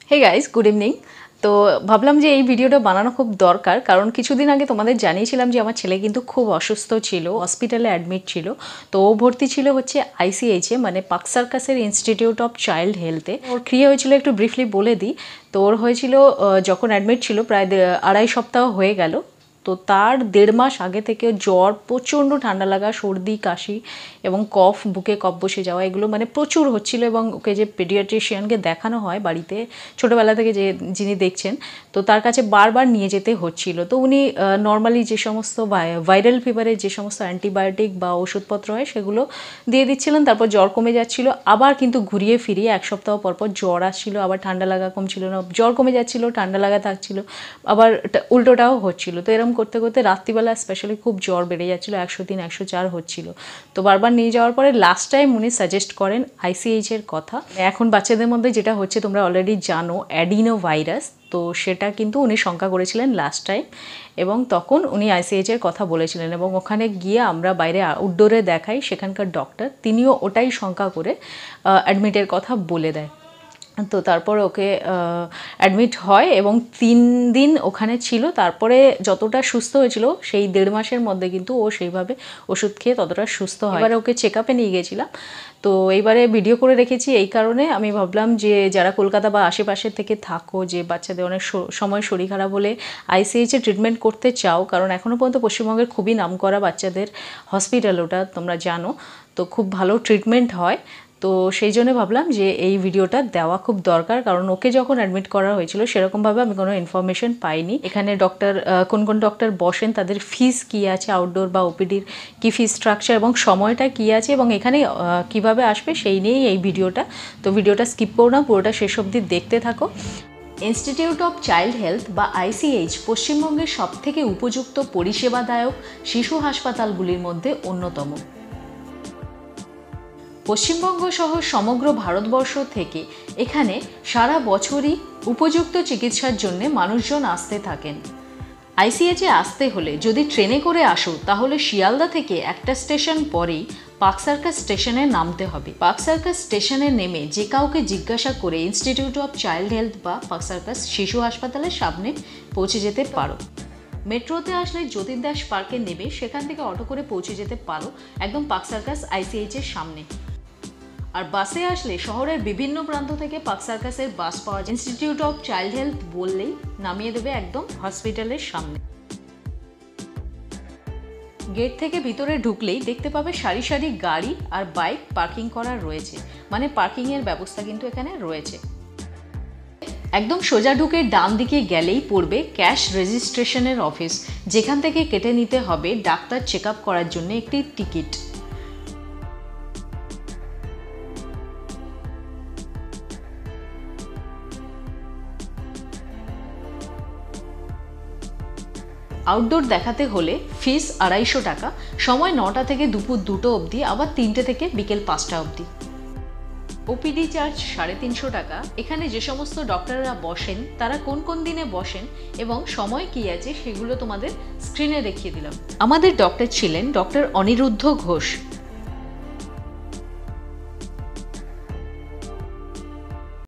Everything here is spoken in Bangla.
Hey guys good evening. तो ভাবলাম যে এই ভিডিওটা বানানো খুব দরকার, কারণ কিছুদিন আগে তোমাদের জানিয়েছিলাম যে আমার ছেলে কিন্তু খুব অসুস্থ ছিল, হসপিটালে অ্যাডমিট ছিল। তো ও ভর্তি ছিল হচ্ছে আইসিএইচে, মানে পার্ক সার্কাসের ইনস্টিটিউট অফ চাইল্ড হেলথে। ওর কী হয়েছিল একটু ব্রিফলি বলে দিই। তো ওর হয়েছিল যখন অ্যাডমিট ছিল প্রায় 2.5 সপ্তাহ হয়ে গেল। তো তার 1.5 মাস আগে থেকে জ্বর, প্রচণ্ড ঠান্ডা লাগা, সর্দি কাশি এবং কফ, বুকে কফ বসে যাওয়া, এগুলো মানে প্রচুর হচ্ছিল। এবং ওকে যে পেডিয়াট্রিশিয়ানকে দেখানো হয় বাড়িতে ছোটোবেলা থেকে, যে যিনি দেখছেন, তো তার কাছে বারবার নিয়ে যেতে হচ্ছিল। তো উনি নর্মালি যে সমস্ত ভাইরাল ফিভারের যে সমস্ত অ্যান্টিবায়োটিক বা ওষুধপত্র হয় সেগুলো দিয়ে দিচ্ছিলেন। তারপর জ্বর কমে যাচ্ছিল, আবার কিন্তু ঘুরিয়ে ফিরিয়ে 1 সপ্তাহ পরপর জ্বর আসছিল, আবার ঠান্ডা লাগা কমছিল না, জ্বর কমে যাচ্ছিল, ঠান্ডা লাগা থাকছিল, আবার উল্টোটাও হচ্ছিল। তো এরকম করতে করতে রাত্রিবেলা স্পেশালি খুব জ্বর বেড়ে যাচ্ছিলো, 103 104 হচ্ছিল। তো বারবার নিয়ে যাওয়ার পরে লাস্ট টাইম উনি সাজেস্ট করেন আইসিএইচের কথা। এখন বাচ্চাদের মধ্যে যেটা হচ্ছে তোমরা অলরেডি জানো, অ্যাডিনো ভাইরাস। তো সেটা কিন্তু উনি শঙ্কা করেছিলেন লাস্ট টাইম, এবং তখন উনি আইসিএইচের কথা বলেছিলেন। এবং ওখানে গিয়ে আমরা বাইরে আউটডোরে দেখাই, সেখানকার ডক্টর তিনিও ওটাই শঙ্কা করে অ্যাডমিটের কথা বলে দেয়। তো তারপর ওকে অ্যাডমিট হয় এবং 3 দিন ওখানে ছিল। তারপরে যতটা সুস্থ হয়েছিল সেই 1.5 মাসের মধ্যে কিন্তু ও সেইভাবে ওষুধ খেয়ে ততটা সুস্থ হয়। এবারে ওকে চেক আপে নিয়ে গেছিলাম। তো এইবারে ভিডিও করে রেখেছি এই কারণে, আমি ভাবলাম যে যারা কলকাতা বা আশেপাশের থেকে থাকো, যে বাচ্চাদের অনেক সময় শরীর খারাপ হলে আইসিএইচে ট্রিটমেন্ট করতে চাও, কারণ এখনও পর্যন্ত পশ্চিমবঙ্গের খুবই নামকরা বাচ্চাদের হসপিটাল ওটা, তোমরা জানো। তো খুব ভালো ট্রিটমেন্ট হয়। তো সেই জন্য ভাবলাম যে এই ভিডিওটা দেওয়া খুব দরকার, কারণ ওকে যখন অ্যাডমিট করা হয়েছিল সেরকমভাবে আমি কোনো ইনফরমেশন পাইনি। এখানে ডক্টর কোন কোন ডক্টর বসেন, তাদের ফিস কী আছে, আউটডোর বা ওপিডির কী ফিস স্ট্রাকচার এবং সময়টা কী আছে, এবং এখানে কিভাবে আসবে সেই নিয়েই এই ভিডিওটা। তো ভিডিওটা স্কিপ করো না, পুরোটা শেষ অবধি দেখতে থাকো। ইনস্টিটিউট অফ চাইল্ড হেলথ বা আইসিএইচ পশ্চিমবঙ্গের সবথেকে উপযুক্ত পরিষেবাদায়ক শিশু হাসপাতালগুলির মধ্যে অন্যতম। পশ্চিমবঙ্গ সহ সমগ্র ভারতবর্ষ থেকে এখানে সারা বছরই উপযুক্ত চিকিৎসার জন্য মানুষজন আসতে থাকেন। আইসিএইচে আসতে হলে যদি ট্রেনে করে আসো তাহলে শিয়ালদা থেকে একটা স্টেশন পরেই পার্ক সার্কাস স্টেশনে নামতে হবে। পার্ক সার্কাস স্টেশনে নেমে যে কাউকে জিজ্ঞাসা করে ইনস্টিটিউট অফ চাইল্ড হেলথ বা পার্ক সার্কাস শিশু হাসপাতালের সামনে পৌঁছে যেতে পারো। মেট্রোতে আসলে জ্যোতির্দাস পার্কে নেবে, সেখান থেকে অটো করে পৌঁছে যেতে পারো একদম পার্ক সার্কাস আইসিএইচের সামনে। আর বাসে আসলে শহরের বিভিন্ন প্রান্ত থেকে পার্ক সার্কাসের বাস পাওয়া যায়। ইনস্টিটিউট অফ চাইল্ড হেলথ বললেই নামিয়ে দেবে একদম হসপিটালের সামনে। গেট থেকে ভিতরে ঢুকলেই দেখতে পাবে সারি সারি গাড়ি আর বাইক পার্কিং করা রয়েছে, মানে পার্কিংয়ের ব্যবস্থা কিন্তু এখানে রয়েছে। একদম সোজা ঢুকে ডান দিকে গেলেই পড়বে ক্যাশ রেজিস্ট্রেশনের অফিস, যেখান থেকে কেটে নিতে হবে ডাক্তার চেক আপ করার জন্য একটি টিকিট। আউটডোর দেখাতে হলে ফিস 250 টাকা, সময় 9টা থেকে দুপুর 2টো অবধি, আবার 3টে থেকে বিকেল 5টা অবধি। ওপিডি চার্জ 350 টাকা। এখানে যে সমস্ত ডক্টররা বসেন তারা কোন কোন দিনে বসেন এবং সময় কী আছে সেগুলো তোমাদের স্ক্রিনে দেখিয়ে দিলাম। আমাদের ডক্টর ছিলেন ডক্টর অনিরুদ্ধ ঘোষ।